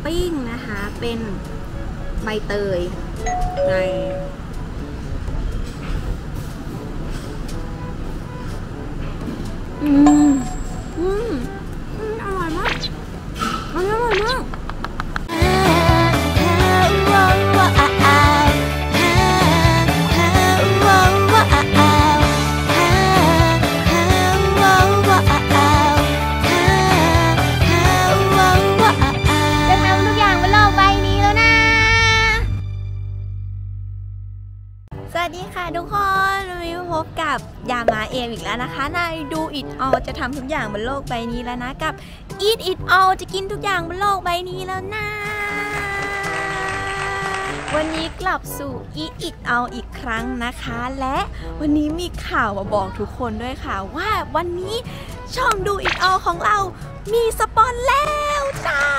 ปิ้งนะคะเป็นใบเตยในอร่อยมากอร่อยมากสวัสดีค่ะทุกคนวันนี้พบกับยามาเอมอีกแล้วนะคะในดูอิทออลจะทำทุกอย่างบนโลกใบนี้แล้วนะกับ Eat It All จะกินทุกอย่างบนโลกใบนี้แล้วนะวันนี้กลับสู่ Eat It All อีกครั้งนะคะและวันนี้มีข่าวมาบอกทุกคนด้วยค่ะว่าวันนี้ช่องดูอิทออลของเรามีสปอนแล้วจ้า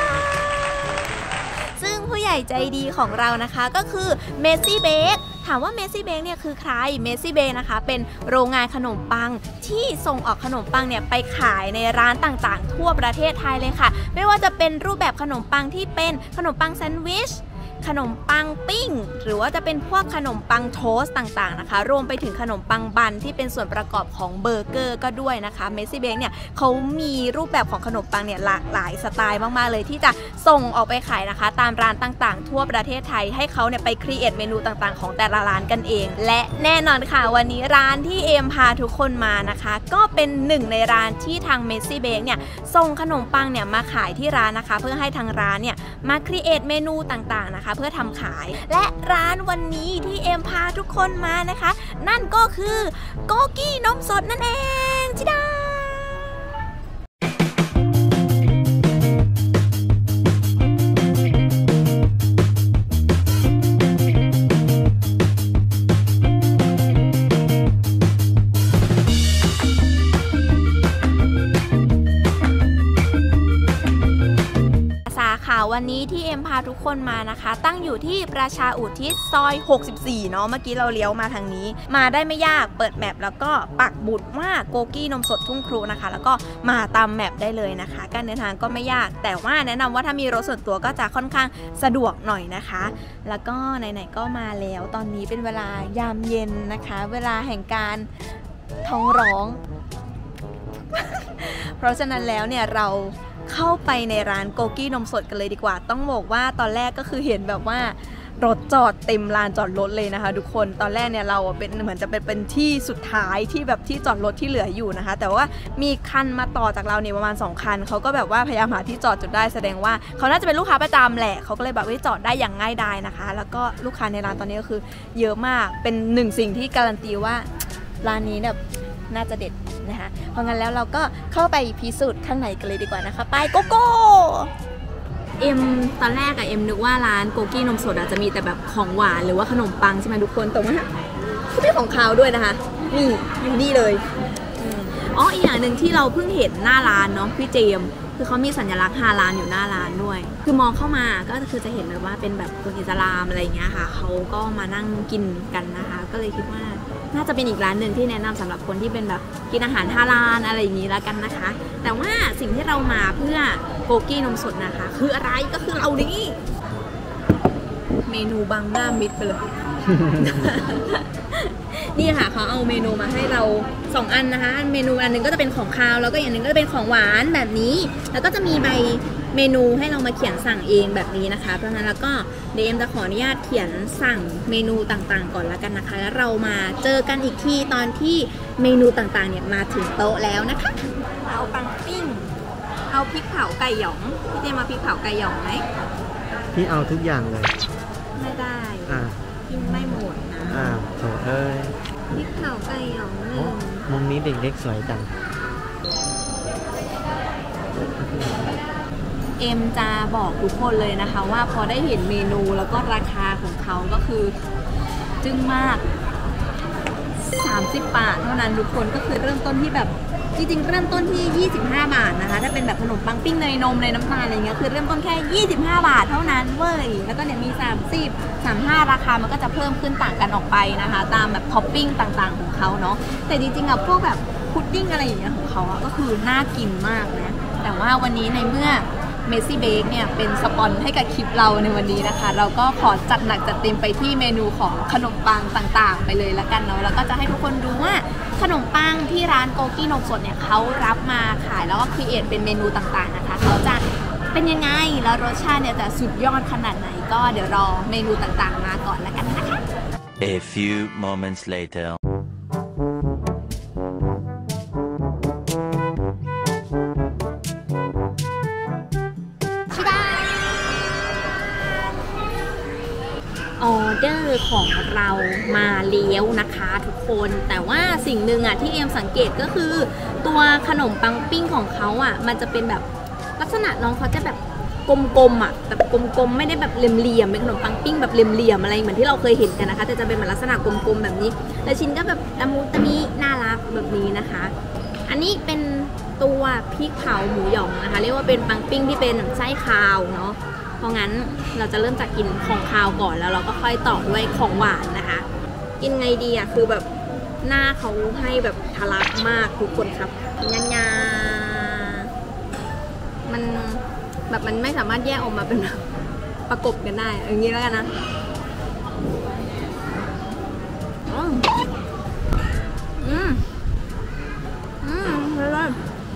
ซึ่งผู้ใหญ่ใจดีของเรานะคะก็คือเมสซี่เบคถามว่าเมสซี่เบคเนี่ยคือใครเมสซี่เบคนะคะเป็นโรงงานขนมปังที่ส่งออกขนมปังเนี่ยไปขายในร้านต่างๆทั่วประเทศไทยเลยค่ะไม่ว่าจะเป็นรูปแบบขนมปังที่เป็นขนมปังแซนด์วิชขนมปังปิ้งหรือว่าจะเป็นพวกขนมปังโทสต์ต่างๆนะคะรวมไปถึงขนมปังบันที่เป็นส่วนประกอบของเบอร์เกอร์ก็ด้วยนะคะเมสซี่เบคเนี่ยเขามีรูปแบบของขนมปังเนี่ยหลากหลายสไตล์มากๆเลยที่จะส่งออกไปขายนะคะตามร้านต่างๆทั่วประเทศไทยให้เขาเนี่ยไปครีเอทเมนูต่างๆของแต่ละร้านกันเองและแน่นอนค่ะวันนี้ร้านที่เอมพาทุกคนมานะคะก็เป็นหนึ่งในร้านที่ทางเมสซี่เบคเนี่ยส่งขนมปังเนี่ยมาขายที่ร้านนะคะเพื่อให้ทางร้านเนี่ยมาครีเอทเมนูต่างๆนะคะเพื่อทำขายและร้านวันนี้ที่เอมพาทุกคนมานะคะนั่นก็คือโกกี้นมสดนั่นเองจิดาวันนี้ที่เอ็มพาทุกคนมานะคะตั้งอยู่ที่ประชาอุทิศซอย64เนาะเมื่อกี้เราเลี้ยวมาทางนี้มาได้ไม่ยากเปิดแมปแล้วก็ปักบุตรว่าโกกี้นมสดทุ่งครูนะคะแล้วก็มาตามแมปได้เลยนะคะการเดินทางก็ไม่ยากแต่ว่าแนะนำว่าถ้ามีรถส่วนตัวก็จะค่อนข้างสะดวกหน่อยนะคะแล้วก็ไหนๆก็มาแล้วตอนนี้เป็นเวลายามเย็นนะคะเวลาแห่งการท้องร้อง เพราะฉะนั้นแล้วเนี่ยเราเข้าไปในร้านโกกี้นมสดกันเลยดีกว่าต้องบอกว่าตอนแรกก็คือเห็นแบบว่ารถจอดเต็มลานจอดรถเลยนะคะทุกคนตอนแรกเนี่ยเราเป็นเหมือนจะเป็นที่สุดท้ายที่แบบที่จอดรถที่เหลืออยู่นะคะแต่ว่ามีคันมาต่อจากเราเนี่ยประมาณ2คันเขาก็แบบว่าพยายามหาที่จอดจนได้แสดงว่าเขาน่าจะเป็นลูกค้าประจำแหละเขาก็เลยแบบว่าจอดได้อย่างง่ายดายนะคะแล้วก็ลูกค้าในร้านตอนนี้ก็คือเยอะมากเป็นหนึ่งสิ่งที่การันตีว่าร้านนี้แบบน่าจะเด็ดนะคะเพราะงั้นแล้วเราก็เข้าไปพิสูจน์ข้างในกันเลยดีกว่านะคะไปโกโก้เอ็มตอนแรกอะเอ็มนึกว่าร้านโกกี้นมสดจะมีแต่แบบของหวานหรือว่าขนมปังใช่ไหมทุกคนแต่ว่าเขามีของคาวด้วยนะคะนี่อยู่นี่เลยอ๋ออีกอย่างหนึ่งที่เราเพิ่งเห็นหน้าร้านเนาะพี่เจมคือเขามีสัญลักษณ์5 ร้านอยู่หน้าร้านด้วยคือมองเข้ามาก็คือจะเห็นเลยว่าเป็นแบบคนอิสลามอะไรอย่างเงี้ยค่ะเขาก็มานั่งกินกันนะคะก็เลยคิดว่าน่าจะเป็นอีกร้านหนึ่งที่แนะนำสำหรับคนที่เป็นแบบกินอาหารฮาลาลอะไรอย่างนี้แล้วกันนะคะแต่ว่าสิ่งที่เรามาเพื่อโกกี้นมสดนะคะคืออะไรก็คือเรานี่เมนูบังหน้ามิดไปเลย นี่ค่ะเขาเอาเมนูมาให้เรา2อันนะคะเมนูอันนึงก็จะเป็นของคาวแล้วก็อย่างนึงก็จะเป็นของหวานแบบนี้แล้วก็จะมีใบเมนูให้เรามาเขียนสั่งเองแบบนี้นะคะเพราะงั้นแล้วก็เดมจะขออนุญาตเขียนสั่งเมนูต่างๆก่อนแล้วกันนะคะแล้วเรามาเจอกันอีกทีตอนที่เมนูต่างๆเนี่ยมาถึงโต๊ะแล้วนะคะเอาปังปิ้งเอาพริกเผาไก่หยองพี่เจมาพริกเผาไก่หยองไหมพี่เอาทุกอย่างเลยไม่ได้กินไม่หมดนะโถเอ้ยพริกเผาไก่หยองเลยมุมนี้เด็กเล็กสวยจังเอ็มจะบอกทุกคนเลยนะคะว่าพอได้เห็นเมนูแล้วก็ราคาของเขาก็คือจึ้งมาก30 บาทเท่านั้นทุกคนก็คือเริ่มต้นที่แบบจริงๆเริ่มต้นที่25 บาทนะคะถ้าเป็นแบบขนมปังปิ้งเนยนมเนยน้ำตาลอะไรเงี้ยคือเริ่มต้นแค่25 บาทเท่านั้นเว้ยแล้วก็เนี่ยมี30 35ราคามันก็จะเพิ่มขึ้นต่างกันออกไปนะคะตามแบบท็อปปิ้งต่างๆของเขาเนาะแต่จริงๆอะพวกแบบพุดดิ้งอะไรอย่างเงี้ยของเขาอะก็คือน่ากินมากนะแต่ว่าวันนี้ในเมื่อ Messy Bake เนี่ยเป็นสปอนให้กับคลิปเราในวันนี้นะคะเราก็ขอจัดหนักจัดเต็มไปที่เมนูของขนมปังต่างๆไปเลยละกันเนาะแล้วก็จะให้ทุกคนดูว่าขนมปังที่ร้านโกกี้นมสดเนี่ยเขารับมาขายแล้วก็ครีเอทเป็นเมนูต่างๆนะคะเขาจะเป็นยังไงแล้วรสชาติเนี่ยจะสุดยอดขนาดไหนก็เดี๋ยวรอเมนูต่างๆมาก่อนละกันนะคะ A few moments later. ออเดอร์ของเรามาเลี้ยวนะคะทุกคนแต่ว่าสิ่งหนึ่งที่เอ็มสังเกตก็คือตัวขนมปังปิ้งของเขามันจะเป็นแบบลักษณะน้องเขาจะแบบกลมๆแบบกลมๆไม่ได้แบบเหลี่ยมๆเป็นขนมปังปิ้งแบบเหลี่ยมๆอะไรเหมือนที่เราเคยเห็นกันนะคะแต่จะเป็นเหมือนลักษณะกลมๆแบบนี้และชิ้นก็แบบตะมูตะมีน่ารักแบบนี้นะคะอันนี้เป็นตัวพริกเผาหมูหยองนะคะเรียกว่าเป็นปังปิ้งที่เป็นไส้คาวเนาะเพราะงั้นเราจะเริ่มจากกินของคาวก่อนแล้วเราก็ค่อยต่อด้วยของหวานนะคะกินไงดีคือแบบหน้าเขาให้แบบทะลักมากทุกคนครับยามันแบบมันไม่สามารถแยกออกมาเป็นประกบกันได้อย่างนี้แล้วกันนะเลย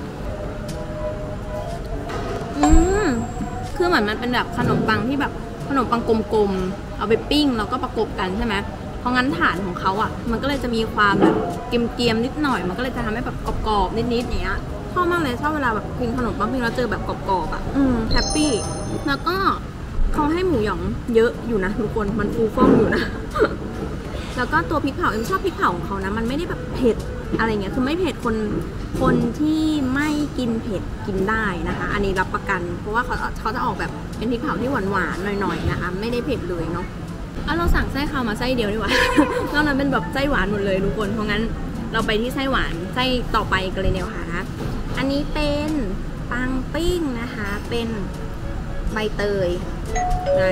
คือเหมือนมันเป็นแบบขนมปังที่แบบขนมปังกลมๆเอาไปปิ้งแล้วก็ประกบกันใช่ไหมเพราะงั้นฐานของเขามันก็เลยจะมีความแบบเกรียมๆนิดหน่อยมันก็เลยจะทำให้แบบกรอบๆนิดๆอย่างเงี้ยชอบมากเลยชอบเวลาแบบกินขนมปังปิ้งแล้วเจอแบบกรอบๆแฮปปี้แล้วก็เขาให้หมูหยองเยอะอยู่นะทุกคนมันฟูฟ่องอยู่นะ แล้วก็ตัวพริกเผาเอ็มชอบพริกเผาของเขานะมันไม่ได้แบบเผ็ดอะไรเงี้ยคือไม่เผ็ดคนที่ไม่กินเผ็ดกินได้นะคะอันนี้รับประกันเพราะว่าเขาจะออกแบบเป็นพริกเผาที่หวานๆหน่อยๆนะคะไม่ได้เผ็ดเลยเนาะเราสั่งไส้คาวมาไส้เดียวดีกว่านอกนั้นเป็นแบบไส้หวานหมดเลยทุกคนเพราะงั้นเราไปที่ไส้หวานไส้ต่อไปกันเลยเดียวค่ะนะอันนี้เป็นปังปิ้งนะคะเป็นใบเตยใน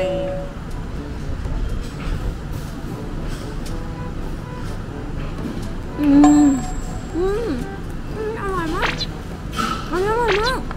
อร่อยมากอร่อยมาก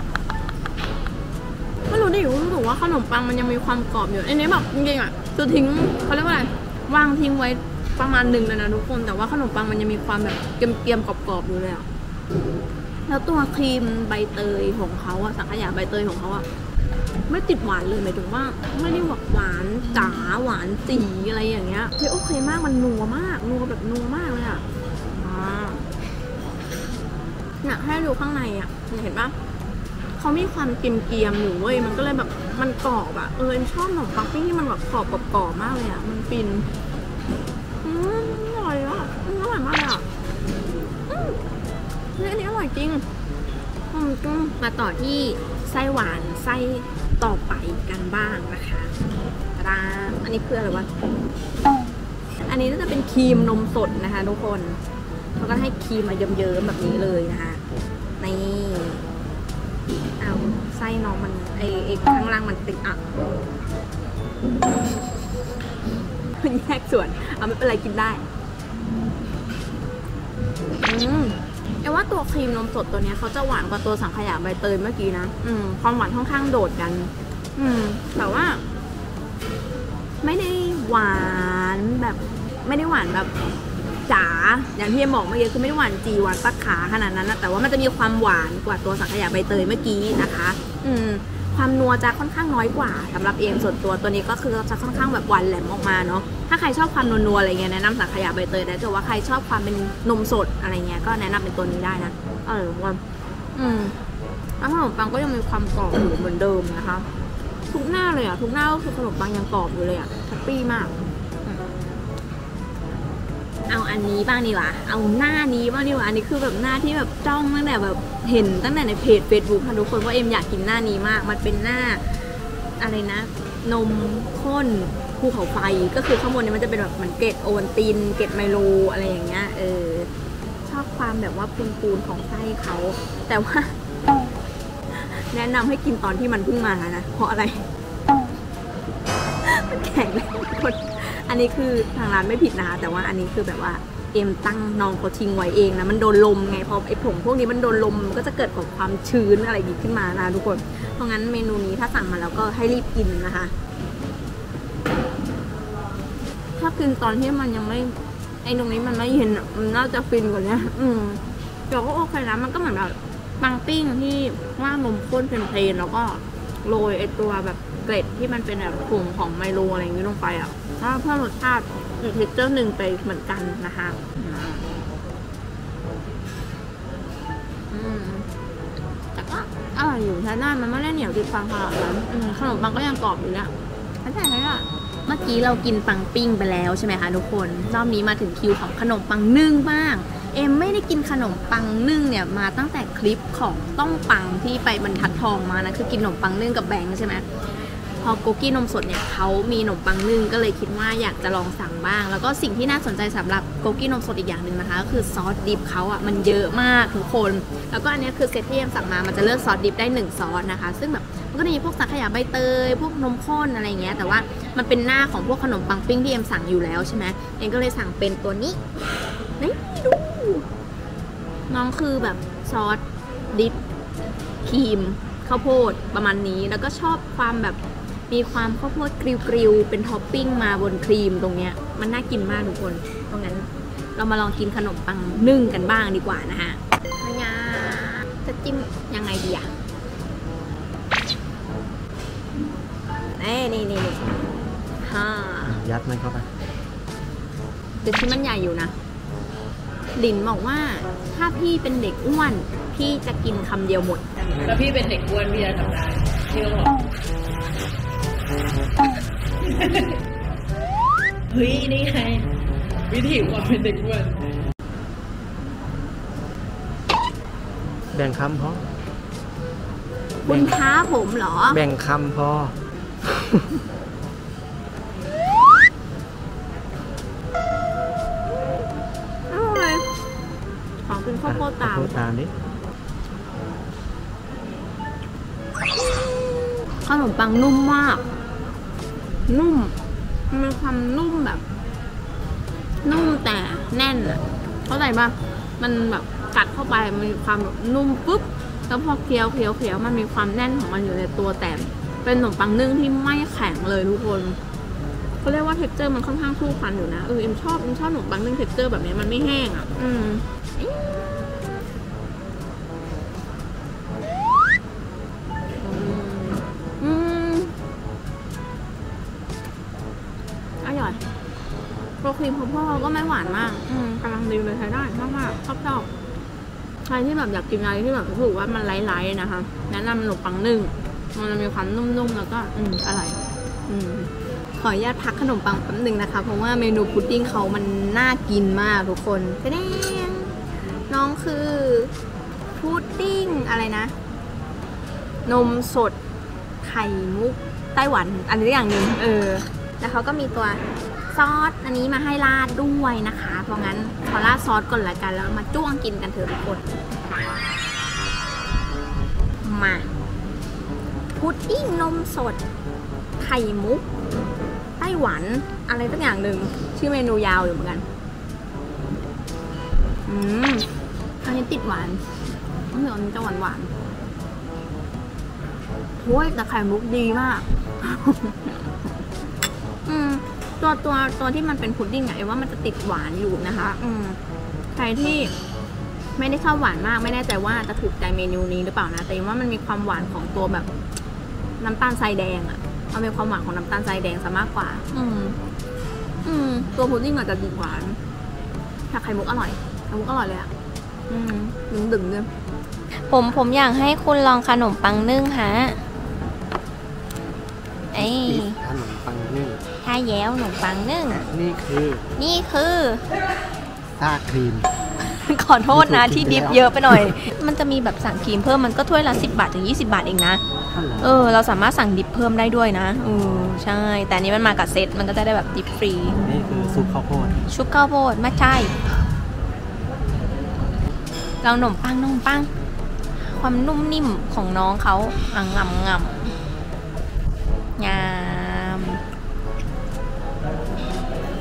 ไม่รู้ดิรู้สึกว่าขนมปังมันยังมีความกรอบอยู่อันนี้แบบจริงๆคือทิ้งเขาเรียกว่าอะไรวางทิ้งไว้ประมาณหนึ่งเลยนะทุกคนแต่ว่าขนมปังมันยังมีความแบบเกรียมๆกรอบๆอยู่เลยแล้วตัวครีมใบเตยของเขาสังขยาใบเตยของเขาไม่ติดหวานเลยหมายถึงว่าไม่ได้หวานจ๋าหวานจี๋อะไรอย่างเงี้ยโอเคมากมันนัวมากนัวแบบนัวมากเลยเนี่ยให้ดูข้างในเห็นปะเขามีความเกรียมๆอยู่เว้ยมันก็เลยแบบมันกรอบชอบขนมปังปิ้งที่มันแบบกรอบมากเลยมันฟินอร่อยอร่อยมากอันนี้อร่อยจริงมาต่อที่ไส้หวานไส้ต่อไปกันบ้างนะคะอันนี้คืออะไรวะอันนี้น่าจะเป็นครีมนมสดนะคะทุกคนเขาก็ให้ครีมมาเยิ้มๆแบบนี้เลยนะคะนี่เอาไส้น้องมันไอ้ข้างล่างมันติดมันแยกส่วนไม่เป็นไรกินได้แต่ว่าตัวครีมนมสดตัวนี้เขาจะหวานกว่าตัวสังขยาใบเตยเมื่อกี้นะความหวานค่อนข้างโดดกันแต่ว่าไม่ได้หวานแบบไม่ได้หวานแบบจ๋าอย่างที่บอกเมื่อกี้คือไม่ได้หวานจีหวานปักขาขนาดนั้นนะแต่ว่ามันจะมีความหวานกว่าตัวสังขยาใบเตยเมื่อกี้นะคะความนัวจะค่อนข้างน้อยกว่าสำหรับเอ็มส่วนตัวนี้ก็คือจะค่อนข้างแบบหวานแหลมออกมาเนาะถ้าใครชอบความนัวๆอะไรเงี้ยแนะนำสังขยาใบเตยแต่ถ้าว่าใครชอบความเป็นนมสดอะไรเงี้ยก็แนะนำเป็นตัวนี้ได้นะว่าแล้วขนมปังก็ยังมีความกรอบอยู่เหมือนเดิมนะคะทุกหน้าเลยทุกหน้าก็คือขนมปังยังกรอบอยู่เลยแฮปปี้มากเอาอันนี้บ้างดีกว่าเอาหน้านี้บ้างดีกว่าอันนี้คือแบบหน้าที่แบบจ้องตั้งแต่แบบเห็นตั้งแต่ในเพจ Facebook ค่ะทุกคนว่าเอ็มอยากกินหน้านี้มากมันเป็นหน้าอะไรนะนมข้นภูเขาไฟก็คือข้างบนนี้มันจะเป็นแบบเหมือนเกล็ดโอวัลตินเกล็ดไมโลอะไรอย่างเงี้ยชอบความแบบว่าปูนๆของไส้เขาแต่ว่าแนะนำให้กินตอนที่มันเพิ่งมานะเพราะอะไรมันแข็งเลยคนอันนี้คือทางร้านไม่ผิดนะคะแต่ว่าอันนี้คือแบบว่าเอ็มตั้งน้องเขาทิ้งไว้เองนะมันโดนลมไงพอไอ้ผงพวกนี้มันโดนลมมันก็จะเกิดของความชื้นอะไรดีขึ้นมานะทุกคนเพราะงั้นเมนูนี้ถ้าสั่งมาแล้วก็ให้รีบกินนะคะถ้ากินตอนที่มันยังไม่ไอ้ตรงนี้มันไม่เย็นมันน่าจะฟินกว่านี้แต่ก็โอเคนะมันก็เหมือนแบบปังปิ้งที่ว่านมข้นเพลนๆแล้วก็โรยไอตัวแบบเกล็ดที่มันเป็นแบบผงของไมโลอะไรอย่างนี้ลงไปอ่ะเพื่อรสชาติอีกเท็กเจอร์หนึ่งไปเหมือนกันนะคะแต่ก็อร่อยอยู่ใช้ได้มันไม่ได้เหนียวติดฟันขนาดนั้นขนมปังก็ยังกรอบอยู่เนี่ยใช่ไหมล่ะเมื่อกี้เรากินปังปิ้งไปแล้วใช่ไหมคะทุกคนรอบนี้มาถึงคิวของขนมปังนึ่งบ้างเอ็มไม่ได้กินขนมปังนึ่งเนี่ยมาตั้งแต่คลิปของต้องปังที่ไปบรรทัดทองมานะคือกินขนมปังนึ่งกับแบงค์ใช่ไหมพอโกกี้นมสดเนี่ยเขามีขนมปังนึ่งก็เลยคิดว่าอยากจะลองสั่งบ้างแล้วก็สิ่งที่น่าสนใจสำหรับโกกี้นมสดอีกอย่างหนึ่งนะคะก็คือซอสดิปเขาอ่ะมันเยอะมากทุกคนแล้วก็อันนี้คือเซตที่เอ็มสั่งมามันจะเลือกซอสดิปได้1ซอสนะคะซึ่งแบบมันก็จะมีพวกสังขยาใบเตยพวกนมข้นอะไรเงี้ยแต่ว่ามันเป็นหน้าของพวกขนมปังปิ้งที่เอ็มสั่งอยู่แล้วใช่ไหมเอ็มก็เลยสั่งเป็นตัวนี้นี่ดูน้องคือแบบซอสดิปครีมข้าวโพดประมาณนี้แล้วก็ชอบความแบบมีความข้าวโพดกริวๆเป็นท็อปปิ้งมาบนครีมตรงเนี้ยมันน่ากินมากทุกคนเพราะงั้นเรามาลองกินขนมปังนึ่งกันบ้างดีกว่านะฮะจะจิ้มยังไงดีอะนี่ฮ่ายัดมันเข้าไปแต่ชิ้นมันใหญ่อยู่นะหลินบอกว่าถ้าพี่เป็นเด็กอ้วนพี่จะกินคำเดียวหมดแล้วพี่เป็นเด็กอ้วนพี่จะทำได้พี่ก็บอกเฮ้ยนี่ไงวิธีความเป็นเด็กอ้วนแบ่งคำพอคุณท้าผมเหรอแบ่งคำพอของเป็นข้าวโพดตามนี่ขนมปังนุ่มมากนุ่มมันมีความนุ่มแบบนุ่มแต่แน่นอ่ะเข้าใจป่ะมันแบบกัดเข้าไปมันมีความแบบนุ่มปุ๊บแล้วพอเคี้ยวมันมีความแน่นของมันอยู่ในตัวแต่เป็นขนมปังนึ่งที่ไม่แข็งเลยทุกคนเขาเรียกว่าเท็กเจอร์มันค่อนข้างสู้ฟันอยู่นะเอ็มชอบขนมปังนึ่งเท็กเจอร์แบบนี้มันไม่แห้งอ่ะอร่อยโปรครีมของพวกเราก็ไม่หวานมากกำลังดีเลยใช้ได้ชอบใครที่แบบอยากกินอะไรที่แบบรู้สึกว่ามันไร้ๆนะคะแนะนำขนมปังนึ่งมันจะมีความนุ่มๆแล้วก็อร่อยขออนุญาตพักขนมปังแป๊บนึงนะคะเพราะว่าเมนูพุดดิ้งเขามันน่ากินมากทุกคนแสดงน้องคือพุดดิ้งอะไรนะนมสดไข่มุกไต้หวันอันนี้อย่างหนึ่งแล้วเขาก็มีตัวซอสอันนี้มาให้ราดด้วยนะคะเพราะงั้นขอราดซอสก่อนละกันแล้วมาจ้วงกินกันเถอะทุกคนมาพุดดิ้งนมสดไข่มุกไต้หวันอะไรสักอย่างหนึ่งชื่อเมนูยาวอยู่เหมือนกันอันนี้ติดหวานอันนี้จะหวานโอ้ยแต่ไข่มุกดีมากตัวที่มันเป็นพุดดิ้งอะว่ามันจะติดหวานอยู่นะคะใครที่ไม่ได้ชอบหวานมากไม่แน่ใจว่าจะถูกใจเมนูนี้หรือเปล่านะแต่ว่ามันมีความหวานของตัวแบบน้ำตาลทรายแดงอะมันมีความหวานของน้ำตาลทรายแดงซะมากกว่าตัวพุดดิ้งอาจจะติดหวานแต่ไข่มุกอร่อยเลยอะดึงเลยผมอยากให้คุณลองขนมปังนึ่งฮะขนมปังนึ่งถ้าแย้วขนมปังนึ่งนี่คือซาครีมขอโทษนะที่ดิฟเยอะไปหน่อยมันจะมีแบบสั่งครีมเพิ่มมันก็ถ้วยละ10 บาทถึง20 บาทเองนะเราสามารถสั่งดิฟเพิ่มได้ด้วยนะใช่แต่อันนี้มันมากับเซตมันก็จะได้แบบดิฟฟรีนี่คือซุปข้าวโพดไม่ใช่เราขนมปังความนุ่มนิ่มของน้องเขางำงาม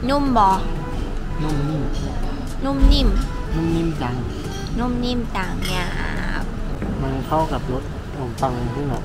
นุ่มบอนุ่มนิ่มนุ่มนิ่มนุ่มนิ่มจังนุ่มนิ่มต่างเนี่ยมันเข้ากับรสขนมปังที่แบบ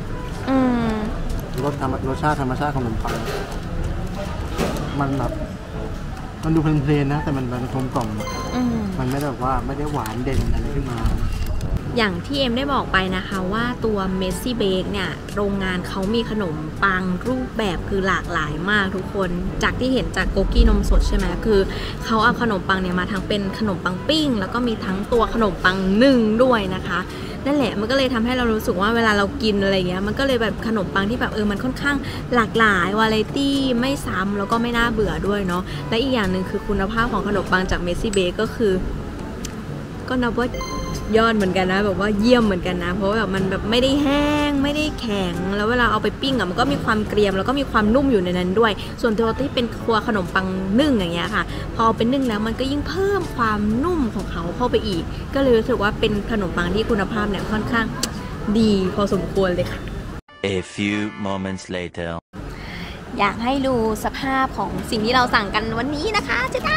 รสชาติธรรมชาติของขนมปังมันแบบมันดูเพลินๆนะแต่มันกลมกล่อมมันไม่ได้แบบว่าไม่ได้หวานเด่นอะไรขึ้นมาอย่างที่เอ็มได้บอกไปนะคะว่าตัวเมสซี่เบคเนี่ยโรงงานเขามีขนมปังรูปแบบคือหลากหลายมากทุกคนจากที่เห็นจากโกกี้นมสดใช่ไหมคือเขาเอาขนมปังเนี่ยมาทั้งเป็นขนมปังปิ้งแล้วก็มีทั้งตัวขนมปังนึ่งด้วยนะคะนั่นแหละมันก็เลยทำให้เรารู้สึกว่าเวลาเรากินอะไรเงี้ยมันก็เลยแบบขนมปังที่แบบมันค่อนข้างหลากหลายวาไรตี้ไม่ซ้ำแล้วก็ไม่น่าเบื่อด้วยเนาะและอีกอย่างหนึ่งคือคุณภาพของขนมปังจากเมสซี่เบคก็คือก็นับว่ายอดเหมือนกันนะแบบว่าเยี่ยมเหมือนกันนะเพราะแบบมันแบบไม่ได้แห้งไม่ได้แข็งแล้วเวลาเอาไปปิ้งมันก็มีความเกรียมแล้วก็มีความนุ่มอยู่ในนั้นด้วยส่วนตัวที่เป็นตัวขนมปังนึ่งอย่างเงี้ยค่ะพอเป็นนึ่งแล้วมันก็ยิ่งเพิ่มความนุ่มของเขาเข้าไปอีกก็เลยรู้สึกว่าเป็นขนมปังที่คุณภาพเนี่ยค่อนข้างดีพอสมควรเลยค่ะ A few moments later อยากให้ดูสภาพของสิ่งที่เราสั่งกันวันนี้นะคะจ้า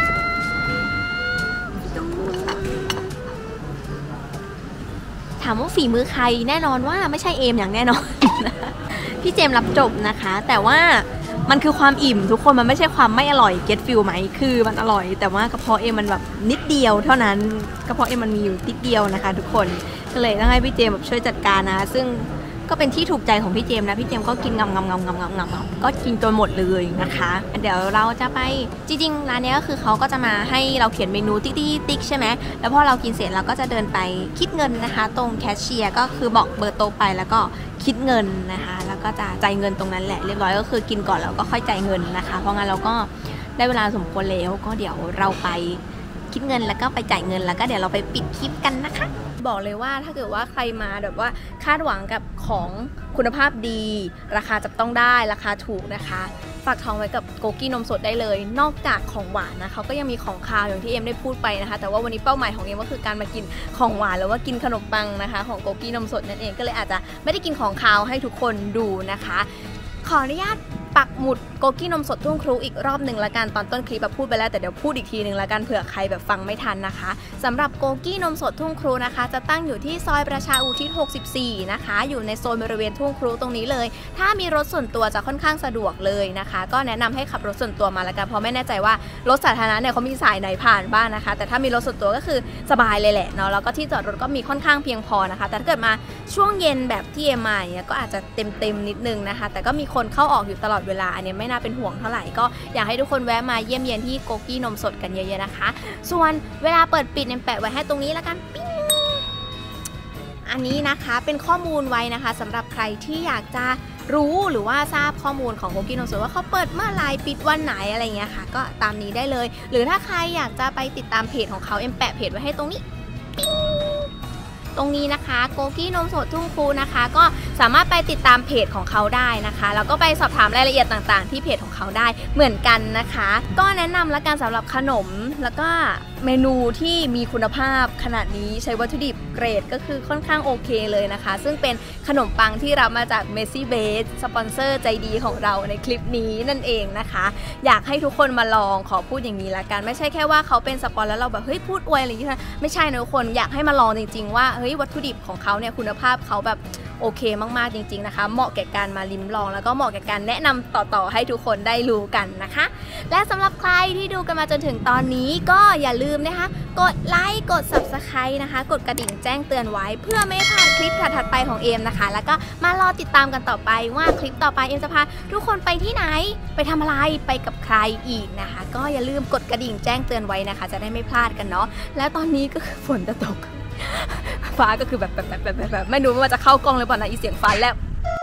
ถามว่าฝีมือใครแน่นอนว่าไม่ใช่เอมอย่างแน่นอน พี่เจมรับจบนะคะแต่ว่ามันคือความอิ่มทุกคนมันไม่ใช่ความไม่อร่อยเก็ตฟิลไหมคือมันอร่อยแต่ว่ากระเพาะเอมมันแบบนิดเดียวเท่านั้นกระเพาะเอมมันมีอยู่นิดเดียวนะคะทุกคนก็เลยต้องให้พี่เจมแบบช่วยจัดการนะซึ่งก็เป็นที่ถูกใจของพี่เจมนะพี่เจมก็กินงำก็กินจนหมดเลยนะคะเดี๋ยวเราจะไปจริงๆร้านนี้ก็คือเขาก็จะมาให้เราเขียนเมนูติ๊กใช่ไหมแล้วพอเรากินเสร็จเราก็จะเดินไปคิดเงินนะคะตรงแคชเชียร์ก็คือบอกเบอร์โต๊ะไปแล้วก็คิดเงินนะคะแล้วก็จะจ่ายเงินตรงนั้นแหละเรียบร้อยก็คือกินก่อนแล้วก็ค่อยจ่ายเงินนะคะเพราะงั้นเราก็ได้เวลาสมควรแล้วก็เดี๋ยวเราไปคิดเงินแล้วก็ไปจ่ายเงินแล้วก็เดี๋ยวเราไปปิดคลิปกันนะคะบอกเลยว่าถ้าเกิดว่าใครมาแบบว่าคาดหวังกับของคุณภาพดีราคาจับต้องได้ราคาถูกนะคะฝากท้องไว้กับโกกี้นมสดได้เลยนอกจากของหวานนะเขาก็ยังมีของคาวอย่างที่เอ็มได้พูดไปนะคะแต่ว่าวันนี้เป้าหมายของเอ็มก็คือการมากินของหวานหรือว่ากินขนมปังนะคะของโกกี้นมสดนั่นเองก็เลยอาจจะไม่ได้กินของคาวให้ทุกคนดูนะคะขออนุญาตปักหมุดโกกี้นมสดทุ่งครูอีกรอบหนึ่งละกันตอนต้นคลิปแบบพูดไปแล้วแต่เดี๋ยวพูดอีกทีหนึ่งละกันเผื่อใครแบบฟังไม่ทันนะคะสำหรับโกกี้นมสดทุ่งครูนะคะจะตั้งอยู่ที่ซอยประชาอุทิศ64นะคะอยู่ในโซนบริเวณทุ่งครูตรงนี้เลยถ้ามีรถส่วนตัวจะค่อนข้างสะดวกเลยนะคะก็แนะนำให้ขับรถส่วนตัวมาละกันเพราะไม่แน่ใจว่ารถสาธารณะเนี่ยเขามีสายไหนผ่านบ้างนะคะแต่ถ้ามีรถส่วนตัวก็คือสบายเลยแหละเนาะแล้วก็ที่จอดรถก็มีค่อนข้างเพียงพอนะคะแต่ถ้าเกิดมาช่วงเย็นแบบที่เอ็มมาเนี่ยก็อาจจะเต็มนิดนึงนะคะแต่ก็มีคนเข้าออกอยู่ตลอดเวลาอันนี้ไม่น่าเป็นห่วงเท่าไหร่ก็อยากให้ทุกคนแวะมาเยี่ยมเยียนที่โกกี้นมสดกันเยอะๆนะคะส่วนเวลาเปิดปิดเนี่ยแปะไว้ให้ตรงนี้แล้วกันปิ๊งอันนี้นะคะเป็นข้อมูลไว้นะคะสำหรับใครที่อยากจะรู้หรือว่าทราบข้อมูลของโกกี้นมสดว่าเขาเปิดเมื่อไหร่ปิดวันไหนอะไรเงี้ยค่ะก็ตามนี้ได้เลยหรือถ้าใครอยากจะไปติดตามเพจของเขาเอ็มแปะเพจไว้ให้ตรงนี้ปิ๊งตรงนี้นะคะโกกี้นมสดทุ่งครูนะคะก็สามารถไปติดตามเพจของเขาได้นะคะแล้วก็ไปสอบถามรายละเอียดต่างๆที่เพจของเขาได้เหมือนกันนะคะก็แนะนำละกันสำหรับขนมแล้วก็เมนูที่มีคุณภาพขนาดนี้ใช้วัตถุดิบเกรดก็คือค่อนข้างโอเคเลยนะคะซึ่งเป็นขนมปังที่รับมาจากเมสซี่เบสสปอนเซอร์ใจดีของเราในคลิปนี้นั่นเองนะคะอยากให้ทุกคนมาลองขอพูดอย่างนี้ละกันไม่ใช่แค่ว่าเขาเป็นสปอนแล้วเราแบบเฮ้ยพูดอวยอะไรอย่างนี้นะไม่ใช่นะทุกคนอยากให้มาลองจริงๆว่าเฮ้ยวัตถุดิบของเขาเนี่ยคุณภาพเขาแบบโอเคมากๆจริงๆนะคะเหมาะแก่การมาลิ้มลองแล้วก็เหมาะแก่การแนะนำต่อๆให้ทุกคนได้รู้กันนะคะและสำหรับใครที่ดูกันมาจนถึงตอนนี้ก็อย่าลืมนะคะกดไลค์กด Subscribe นะคะกดกระดิ่งแจ้งเตือนไว้เพื่อไม่พลาดคลิปถัดๆไปของเอมนะคะแล้วก็มารอติดตามกันต่อไปว่าคลิปต่อไปเอมจะพาทุกคนไปที่ไหนไปทำอะไรไปกับใครอีกนะคะก็อย่าลืมกดกระดิ่งแจ้งเตือนไว้นะคะจะได้ไม่พลาดกันเนาะแล้วตอนนี้ก็คือฝนจะตกฟ้าก็คือแบบไม่รู้ว่าจะเข้ากล้องหรือเปล่านะอีเสียงฟ้าแล้ว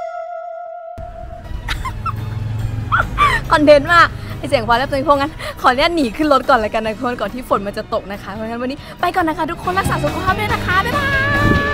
คอนเทนต์มากไอเสียงฟ้าแล้วตัวนี้พวกงั้นขออนุญาตหนีขึ้นรถก่อนเลยกันนะทุกคนก่อนที่ฝนมันจะตกนะคะเพราะงั้นวันนี้ไปก่อนนะคะทุกคนรักษาสุขภาพด้วยนะคะบ๊ายบาย